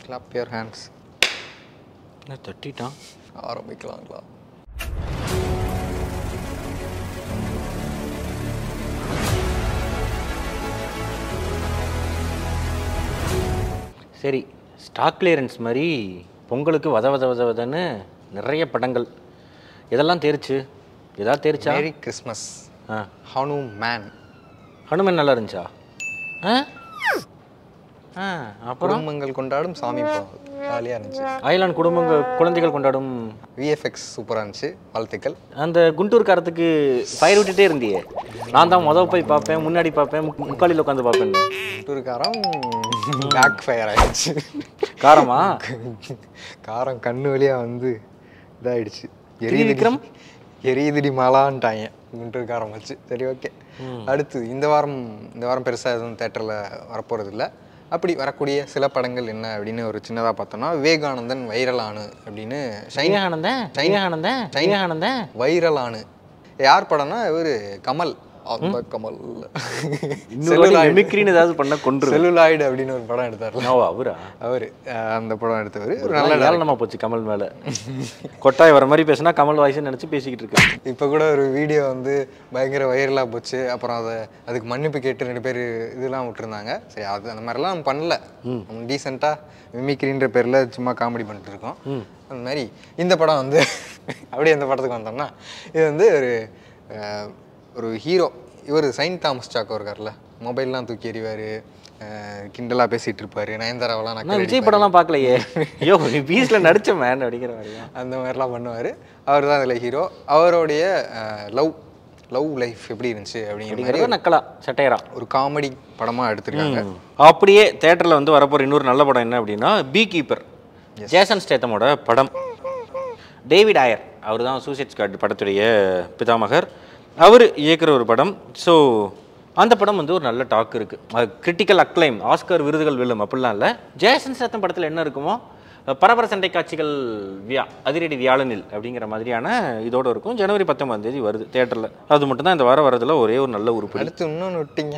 Clap your hands. என்ன தட்டிட்டான்? ஆரம்பிக்கலாங்களா? சரி, ஸ்டாக் கிளியரன்ஸ் மாதிரி பொங்கலுக்கு வதன்னு நிறைய படங்கள். இதெல்லாம் தேர்ச்சு. ஏதாவது தேர்ச்சா? Merry Christmas, HanuMan. ஹனுமன் நல்லா இருந்துச்சா? அப்புறம் குடும்பங்கள் கொண்டாடும் சாமி படம் ஜாலியாக இருந்துச்சு. ஐலாண்ட் குழந்தைகள் கொண்டாடும் விஎஃப்எக்ஸ் சூப்பராக இருந்துச்சு. வாழ்த்துக்கள். அந்த குண்டூர்காரத்துக்கு ஃபயர் விட்டுட்டே இருந்தியே. நான் தான் போய் பார்ப்பேன், முன்னாடி பார்ப்பேன், முக்காலியில் உட்காந்து பார்ப்பேன். குண்டூர்காரம் பேக் ஃபயர் ஆயிடுச்சு. காரமா? காரம் கண்ணு வழியாக வந்து இதாகிடுச்சு. எரியுதிடி மாலான்ட்டாங்க குண்டூர்காரம் வச்சு. சரி, ஓகே. அடுத்து இந்த வாரம் பெருசாக எதுவும் தேட்டரில் வரப்போகிறது இல்லை. அப்படி வரக்கூடிய சில படங்கள் என்ன அப்படின்னு ஒரு சின்னதாக பார்த்தோம்னா, விவேகானந்தன் வைரலானு அப்படின்னு. வைரலானு யார் படம்னா இவர் கமல். அந்த கமல் ஏதாவது பண்ண கொண்டு செல்லுலாய்டு அப்படின்னு ஒரு படம் எடுத்தார். அவரு அந்த படம் எடுத்தவர். ஒரு நல்ல ஏளனமா போச்சு கமல் மேல. கொட்டாய் வர மாதிரி பேசினா கமல் வாய்ஸ் நினைச்சு பேசிக்கிட்டு இருக்கு. இப்போ கூட ஒரு வீடியோ வந்து பயங்கர வைரலாக போச்சு. அப்புறம் அதுக்கு மன்னிப்பு கேட்டு 2 பேர் இதெல்லாம் விட்டுருந்தாங்க. சரி, அது அந்த மாதிரிலாம் நம்ம பண்ணல. டீசெண்டாக மிமிக்ரின்ற பேரில் சும்மா காமெடி பண்ணிட்டு இருக்கோம். அந்த மாதிரி இந்த படம் வந்து அப்படியே இந்த படத்துக்கு வந்தோம்னா, இது வந்து ஒரு ஹீரோ. இவர் செயின்ட் தாமஸ் சாக்கோ இருக்கார்ல, மொபைல்லாம் தூக்கி எறிவார், கிண்டலாக பேசிகிட்டு இருப்பார். நயன்தாராவெல்லாம் நான் விஜய் படம்லாம் பார்க்கலையே. ஐயோ, நீ பீஸில் நடித்த மேன் அப்படிங்கிற மாதிரி அந்த மாதிரிலாம் பண்ணுவார். அவர் தான் அதில் ஹீரோ. அவருடைய லவ் லைஃப் எப்படி இருந்துச்சு அப்படிங்கிற நக்கலா சட்டையரா ஒரு காமெடி படமாக எடுத்துருக்காங்க. அப்படியே தேட்டரில் வந்து வரப்போகிற இன்னொரு நல்ல படம் என்ன அப்படின்னா, பீ கீப்பர், ஜேசன் ஸ்டேத்தமோட படம். டேவிட் ஆயர் அவர் தான் சூசைட் ஸ்குவாட் படத்துடைய பிதாமகர். அவர் இயக்குற ஒரு படம். ஸோ அந்த படம் வந்து ஒரு நல்ல டாக் இருக்குது. கிரிட்டிக்கல் அக்ளைம், ஆஸ்கர் விருதுகள் வெல்லும் அப்படிலாம் இல்லை. ஜேசன் ஸ்டேத்தம் படத்தில் என்ன இருக்குமோ, பரபர சண்டை காட்சிகள் அதிரடி வியாழனில் அப்படிங்கிற மாதிரியான இதோடு இருக்கும். ஜனவரி 19 வருது தேட்டரில். அது மட்டும்தான் இந்த வாரம் வரதில் ஒரே ஒரு நல்ல உறுப்பு. அடுத்து இன்னொன்று விட்டீங்க.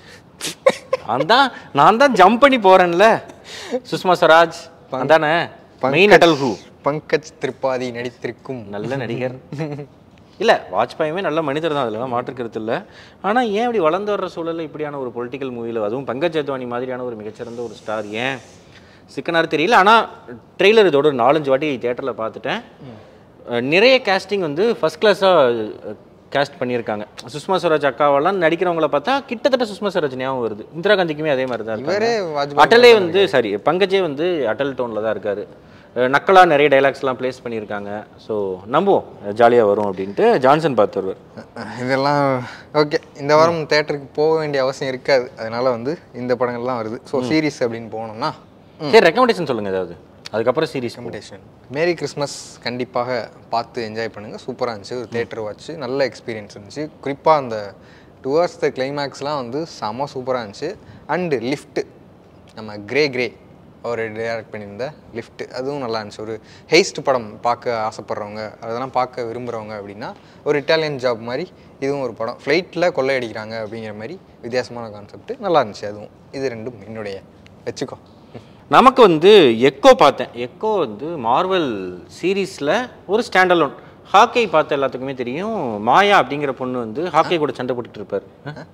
நான் தான் ஜம்ப் பண்ணி போகிறேன்ல. சுஷ்மா ஸ்வராஜ் தானே மெயின் அடல் ஹூ. பங்கஜ் திரிபாதி நடித்திருக்கும் நல்ல நடிகர். இல்லை, வாஜ்பாயுமே நல்ல மனிதர் தான், அதில் மாற்றுக்கிறது இல்லை. ஆனால் ஏன் இப்படி வளர்ந்து வர்ற சூழலில் இப்படியான ஒரு பொலிட்டிக்கல் மூவியில், அதுவும் பங்கஜ் அத்வானி மாதிரியான ஒரு மிகச்சிறந்த ஒரு ஸ்டார் ஏன் சிக்கனார் தெரியல. ஆனால் ட்ரெய்லர் இதோட 4-5 வாட்டி தேட்டரில் பார்த்துட்டேன். நிறைய கேஸ்டிங் வந்து ஃபஸ்ட் கிளாஸாக கேஸ்ட் பண்ணியிருக்காங்க. சுஷ்மா ஸ்வராஜ் அக்காவெல்லாம் நடிக்கிறவங்கள பார்த்தா கிட்டத்தட்ட சுஷ்மா ஸ்வராஜ் ஞாபகம் வருது. இந்திரா காந்திக்குமே அதே மாதிரி தான் இருக்காரு. அட்டலே வந்து பங்கஜே வந்து அட்டல் டோனில் தான் இருக்காரு. நக்கலாக நிறைய டைலாக்ஸ்லாம் ப்ளேஸ் பண்ணியிருக்காங்க. ஸோ நம்புவோம் ஜாலியாக வரும் அப்படின்ட்டு ஜான்சன் பார்த்து வருவார். இதெல்லாம் ஓகே. இந்த வாரம் தேட்டருக்கு போக வேண்டிய அவசியம் இருக்காது. அதனால வந்து இந்த படங்கள்லாம் வருது. ஸோ சீரீஸ் அப்படின்னு போனோம்னா, சரி, ரெக்கமெண்டேஷன் சொல்லுங்கள் ஏதாவது. அதுக்கப்புறம் சீரீஸ் ரெக்கமெண்டேஷன். மேரி கிறிஸ்மஸ் கண்டிப்பாக பார்த்து என்ஜாய் பண்ணுங்கள். சூப்பராக இருந்துச்சு. ஒரு தேட்டர் வாட்ச் நல்ல எக்ஸ்பீரியன்ஸ் இருந்துச்சு. குறிப்பாக அந்த டுவர்ட்ஸ் த கிளைமேக்ஸ்லாம் வந்து செம்ம சூப்பராக இருந்துச்சு. அண்டு லிஃப்ட்டு, நம்ம கிரே அவர் டைரக்ட் பண்ணியிருந்த லிஃப்ட்டு, அதுவும் நல்லா இருந்துச்சு. ஒரு ஹெய்ஸ்ட் படம் பார்க்க ஆசைப்பட்றவங்க, அதெல்லாம் பார்க்க விரும்புகிறவங்க அப்படின்னா, ஒரு இட்டாலியன் ஜாப் மாதிரி இதுவும் ஒரு படம். ஃப்ளைட்டில் கொள்ளையடிக்கிறாங்க அப்படிங்கிற மாதிரி வித்தியாசமான கான்செப்ட். நல்லா இருந்துச்சு. அதுவும் இது 2 என்னுடைய வச்சுக்கோ. நமக்கு வந்து எக்கோ பார்த்தேன். எக்கோ வந்து மார்வல் சீரீஸில் ஒரு ஸ்டாண்டலோன். ஹாக்கை பார்த்த எல்லாத்துக்குமே தெரியும். மாயா அப்படிங்கிற பொண்ணு வந்து ஹாக்கை கூட சண்டை போட்டுட்டு இருப்பார்.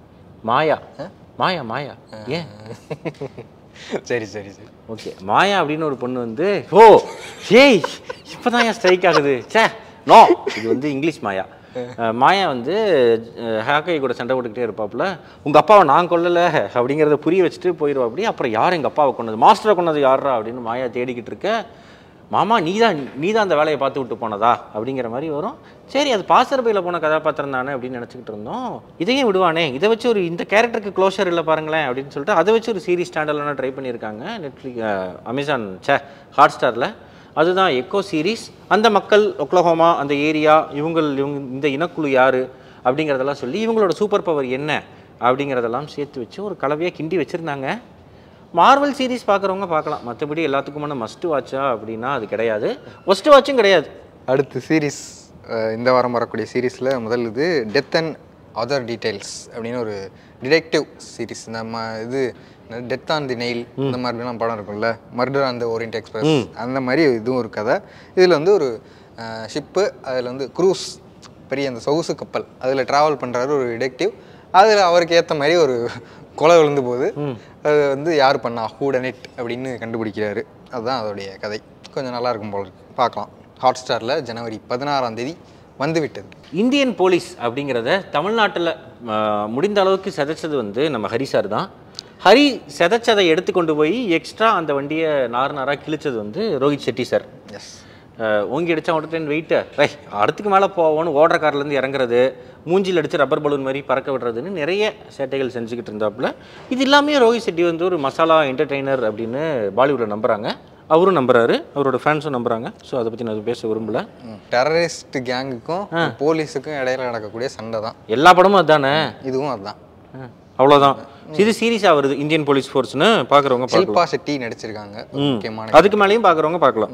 மாயா ஏன்? சரி, ஓகே. மாயா அப்படின்னு ஒரு பொண்ணு வந்து இப்போதான் ஏன் ஸ்ட்ரைக் ஆகுது. இது வந்து இங்கிலீஷ் மாயா வந்து ஹாக்கை கூட சண்டை போட்டுக்கிட்டே இருப்பாப்புல. உங்கள் அப்பாவை நான் கொல்லலை அப்படிங்கிறத புரிய வச்சுட்டு போயிடுவா. அப்படி அப்புறம் யார் எங்கள் அப்பாவை கொண்டது, மாஸ்டரை கொண்டது யாரா அப்படின்னு மாயா தேடிக்கிட்டு இருக்க. மாமா நீ தான் அந்த வேலையை பார்த்து விட்டு போனதா அப்படிங்கிற மாதிரி வரும். சரி, அது பாசரபையில் போன கதாபாத்திரம் தானே அப்படின்னு நினச்சிக்கிட்டு இருந்தோம். இதையும் விடுவானே, இதை வச்சு இந்த கேரக்டருக்கு க்ளோஷர் இல்லை பாருங்களேன் அப்படின்னு சொல்லிட்டு அதை வச்சு ஒரு சீரீஸ் ஸ்டாண்டர்லாம் ட்ரை பண்ணியிருக்காங்க நெட்ஃப்ளிக்ஸ், அமேசான், ஹாட்ஸ்டாரில். அதுதான் எக்கோ சீரீஸ். அந்த மக்கள், ஒக்லஹோமா அந்த ஏரியா, இவங்க இந்த இனக்குழு யார் அப்படிங்கிறதெல்லாம் சொல்லி இவங்களோட சூப்பர் பவர் என்ன அப்படிங்கிறதெல்லாம் சேர்த்து வச்சு ஒரு கலவையாக கிண்டி வச்சுருந்தாங்க. மார்வல் சீரீஸ் பார்க்குறவங்க பார்க்கலாம். மற்றபடி எல்லாத்துக்குமான மஸ்ட் வாட்சா அப்படின்னா அது கிடையாது. ஒஸ்ட் வாட்சும் கிடையாது. அடுத்து சீரீஸ், இந்த வாரம் வரக்கூடிய சீரீஸில் முதல் இது டெத் அண்ட் அதர் டீட்டெயில்ஸ் அப்படின்னு ஒரு டிடெக்டிவ் சீரீஸ். நம்ம இது டெத் ஆன் தி நெயில் இந்த மாதிரிலாம் படம் இருக்கும்ல, Murder on the Orient Express அந்த மாதிரி இதுவும் ஒரு கதை. இதில் வந்து ஒரு ஷிப்பு, அதில் வந்து க்ரூஸ் பெரிய அந்த சொகுசு கப்பல், அதில் ட்ராவல் பண்ணுறாரு ஒரு டிடெக்டிவ். அதில் அவருக்கு ஏற்ற மாதிரி ஒரு கொலை விழுந்து போகுது. அது வந்து யார் பண்ணா ஹூடனெட் அப்படின்னு கண்டுபிடிக்கிறாரு. அதுதான் அதோடைய கதை. கொஞ்சம் நல்லா இருக்கும் போல இருக்கு, பார்க்கலாம். ஹாட் ஸ்டாரில் ஜனவரி 16 வந்துவிட்டது. இந்தியன் போலீஸ் அப்படிங்கிறத தமிழ்நாட்டில் முடிந்த அளவுக்கு செதைச்சது வந்து நம்ம ஹரி சார் தான். ஹரி செதைச்சதை எடுத்து கொண்டு போய் எக்ஸ்ட்ரா அந்த வண்டியை நாராக கிழிச்சது வந்து ரோஹித் செட்டி சார். எஸ், ஓங்கி அடித்தா உடனே வெயிட்டு அடுத்துக்கு மேலே போவோன்னு ஓடுற கார்லேருந்து இறங்குறது, மூஞ்சில் அடித்து ரப்பர் பலூன் மாதிரி பறக்க விடுறதுன்னு நிறைய சேட்டைகள் செஞ்சுக்கிட்டு இருந்தாப்புல. இது எல்லாமே ரோஹித் செட்டி வந்து ஒரு மசாலா என்டர்டெய்னர் அப்படின்னு பாலிவுட்டில் நம்புகிறாங்க. அவரும் நம்புறாரு, அவரோட ஃபேன்ஸும் நம்புறாங்க. ஸோ அதை பற்றி நான் பேச விரும்பல. டெரரிஸ்ட் கேங்குக்கும் போலீஸுக்கும் இடையில நடக்கக்கூடிய சண்டை தான் எல்லா படமும் அதுதானே, இதுவும் அதுதான். அவ்வளோதான். இது சீரியஸாக வருது இந்தியன் போலீஸ் ஃபோர்ஸ்னு பார்க்குறவங்க ஷில்பா ஷெட்டி நடிச்சிருக்காங்க. முக்கியமான அதுக்கு மேலேயும் பார்க்குறவங்க பார்க்கலாம்.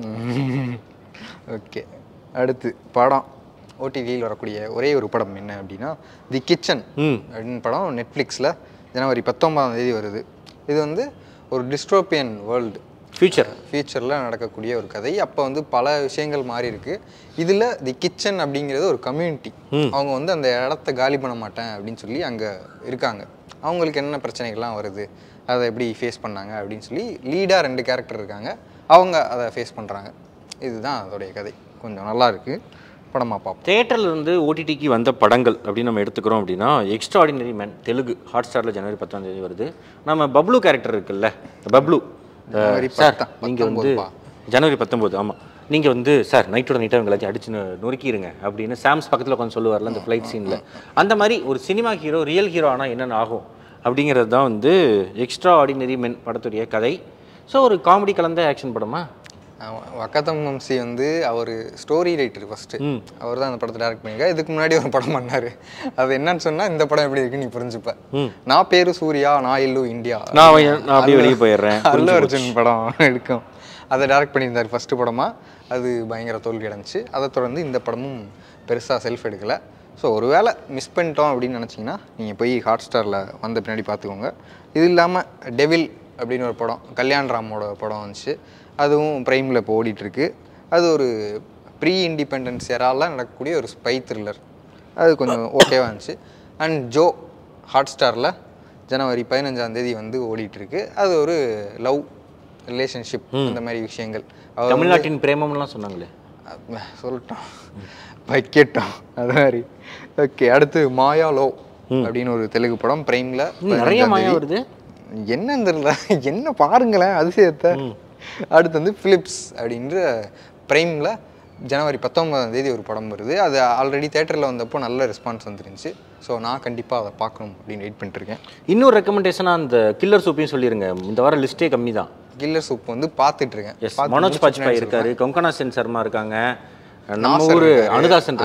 ஓகே, அடுத்து படம் ஓடிடியில் வரக்கூடிய ஒரே ஒரு படம் என்ன அப்படின்னா தி கிச்சன் அப்படின்னு படம். நெட்ஃப்ளிக்ஸில் ஜனவரி 19 வருது. இது வந்து ஒரு டிஸ்டோப்பியன் வேர்ல்டு, ஃபியூச்சரில் நடக்கக்கூடிய ஒரு கதை. அப்போ வந்து பல விஷயங்கள் மாறி இருக்கு. இதில் தி கிச்சன் அப்படிங்கிறது ஒரு கம்யூனிட்டி. அவங்க வந்து அந்த இடத்த காலி பண்ண மாட்டேன் அப்படின்னு சொல்லி அங்கே இருக்காங்க. அவங்களுக்கு என்ன பிரச்சனைகள்லாம் வருது, அதை எப்படி ஃபேஸ் பண்ணாங்க அப்படின்னு சொல்லி லீடாக 2 கேரக்டர் இருக்காங்க. அவங்க அதை ஃபேஸ் பண்ணுறாங்க. இதுதான் அதோடைய கதை. கொஞ்சம் நல்லா இருக்குது, படமாக பார்ப்போம். தேட்டரில் இருந்து ஓடிடிக்கு வந்த படங்கள் அப்படின்னு நம்ம எடுத்துக்கிறோம் அப்படின்னா எக்ஸ்ட்ராடினரி மேன் தெலுங்கு ஹாட் ஸ்டாரில் ஜனவரி 10 வருது. நம்ம பப்ளு கேரக்டர் இருக்குல்ல, பப்ளு சார், நீங்கள் வந்து ஜனவரி 19, ஆமாம், நீங்கள் வந்து சார் நைட்டோட நைட்டாக இவங்க எல்லாத்தையும் அடிச்சு நொறுக்கிடுங்க அப்படின்னு சாம்ஸ் பக்கத்தில் உட்காந்து சொல்லுவார்ல அந்த ஃப்ளைட் சீனில். அந்த மாதிரி ஒரு சினிமா ஹீரோ ரியல் ஹீரோ ஆனால் என்னென்ன ஆகும் அப்படிங்கிறது தான் வந்து எக்ஸ்ட்ரா ஆர்டினரி மென் படத்துடைய கதை. ஸோ ஒரு காமெடி கலந்த ஆக்ஷன் படமா? வக்கத்தம் வம்சி வந்து அவர் ஸ்டோரி ரைட்டர் ஃபஸ்ட்டு, அவர் தான் அந்த படத்தை டேரக்ட் பண்ணியிருக்காரு. இதுக்கு முன்னாடி ஒரு படம் பண்ணார். அது என்னன்னு சொன்னால் இந்த படம் எப்படி இருக்குன்னு நீ புரிஞ்சுப்ப. நான் பேரு சூர்யா, நான் இல்லு இந்தியா, நான் அப்படியே வெளியே போயிடுறேன் அல்லு அர்ஜுன் படம் எடுக்கும். அதை டேரக்ட் பண்ணியிருந்தார் ஃபஸ்ட்டு படமாக. அது பயங்கர தோல்வி அடைஞ்சிச்சு. அதை தொடர்ந்து இந்த படமும் பெருசாக செல்ஃப் எடுக்கலை. ஸோ ஒரு வேளை மிஸ் பண்ணிட்டோம் அப்படின்னு நினச்சிங்கன்னா நீங்கள் போய் ஹாட் ஸ்டாரில் வந்த பின்னாடி பார்த்துக்கோங்க. இது இல்லாமல் டெவில் அப்படின்னு ஒரு படம், கல்யாண் ராமோட படம் வந்துச்சு. அதுவும் ப்ரைமில் இப்போ ஓடிட்டுருக்கு. அது ஒரு ப்ரீ இண்டிபெண்டன்ஸ் எராவில் நடக்கக்கூடிய ஒரு ஸ்பை த்ரில்லர். அது கொஞ்சம் ஓகேவாக இருந்துச்சு. அண்ட் ஜோ ஹாட் ஸ்டாரில் ஜனவரி 15 வந்து ஓடிட்டுருக்கு. அது ஒரு லவ் ரிலேஷன்ஷிப் அந்த மாதிரி விஷயங்கள். தமிழ்நாட்டின் பிரேமம்லாம் சொன்னாங்களே, சொல்லிட்டோம் வைக்கட்டும் அது மாதிரி. ஓகே, அடுத்து மாயா லோ அப்படின்னு ஒரு தெலுங்கு படம் ப்ரைமில். நிறைய மாயா வருது, என்னன்னு தெரியல, என்ன பாருங்களேன் அதிசயத்தை. அடுத்து வந்து ஃபிலிப்ஸ் அப்படின்ற ப்ரைமில் ஜனவரி 19 ஒரு படம் வருது. அது ஆல்ரெடி தேட்டரில் வந்தப்போ நல்ல ரெஸ்பான்ஸ் வந்துருந்துச்சு. ஸோ நான் கண்டிப்பாக அதை பார்க்கணும் அப்படின்னு வெயிட் பண்ணிட்டுருக்கேன். இன்னொரு ரெக்கமெண்டேஷனாக அந்த கில்லர் சூப்பையும் சொல்லிடுங்க. இந்த வாரம் லிஸ்ட்டே கம்மி தான். கில்லர் சூப் வந்து பார்த்துட்ருக்கேன். மனோஜ் பாஜ்பாய் இருக்காரு, கொங்கனா சென் சர்மா இருக்காங்க, நம்ம ஊர் அனுதாசன்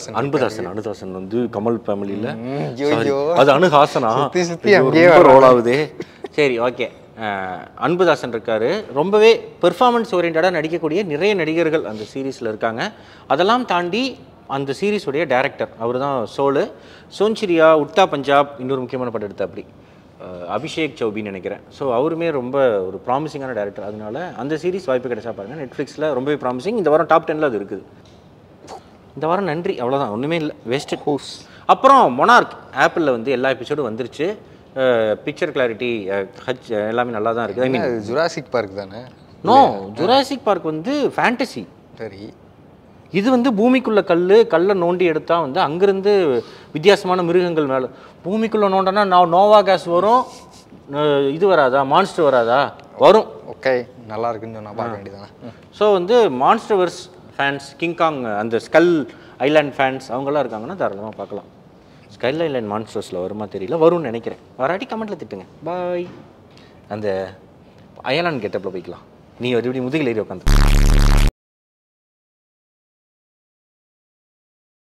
அனுதாசன் வந்து கமல் ஃபேமிலியில். அது அனுஹாசனா ரோல் ஆகுது. சரி, ஓகே. அன்புதாசன் இருக்காரு. ரொம்பவே பெர்ஃபார்மன்ஸ் ஓரியன்டாக நடிக்கக்கூடிய நிறைய நடிகர்கள் அந்த சீரீஸில் இருக்காங்க. அதெல்லாம் தாண்டி அந்த சீரீஸுடைய டைரக்டர் அவர் தான் சோலு. சோன்சிரியா, உட்டா பஞ்சாப், இன்னொரு முக்கியமான படம் எடுத்த அப்படி அபிஷேக் சௌபின்னு நினைக்கிறேன். ஸோ அவருமே ரொம்ப ஒரு ப்ராமிசிங்கான டேரக்டர். அதனால அந்த சீரீஸ் வாய்ப்பு கிடைச்சா பாருங்கள். நெட்ஃப்ளிக்ஸில் ரொம்பவே ப்ராமிசிங். இந்த வாரம் டாப் 10 அது இருக்குது. இந்த வாரம் நன்றி, அவ்வளோதான், ஒன்றுமே இல்லை, வேஸ்டட் ஹூஸ். அப்புறம் மொனார்க் ஆப்பிளில் வந்து எல்லா எபிசோடும் வந்துருச்சு. பிக்சர் கிளாரிட்டி எல்லாமே நல்லா தான் இருக்குது. ஐ மீன் ஜுராசிக் பார்க் தானே? நோ, ஜுராசிக் பார்க் வந்து ஃபேண்டசி. சரி, இது வந்து பூமிக்குள்ள கல்லை நோண்டி எடுத்தால் வந்து அங்கேருந்து வித்தியாசமான மிருகங்கள் மேலே பூமிக்குள்ளே நோண்டனா நோவா கேஸ் வரும். இது வராதா, மான்ஸ்டர் வராதா? வரும். ஓகே, நல்லா இருக்குன்னு நான் பார்க்க வேண்டியதானே. ஸோ வந்து மான்ஸ்டர்வர்ஸ் ஃபேன்ஸ், கிங்காங் அந்த ஸ்கல் ஐலாண்ட் ஃபேன்ஸ் அவங்களாம் இருக்காங்கன்னா தாராளமாக பார்க்கலாம். ஸ்கல் ஐலாண்ட் மான்ஸ்டர்ஸில் வருமா தெரியல, வரும்னு நினைக்கிறேன். வராட்டி கமெண்ட்டில் திட்டுங்க. பாய். அந்த அயலான் கெட்டப்பில் போய்க்கலாம். நீ ஒரு இப்படி முதுகில் ஏறி உட்காந்து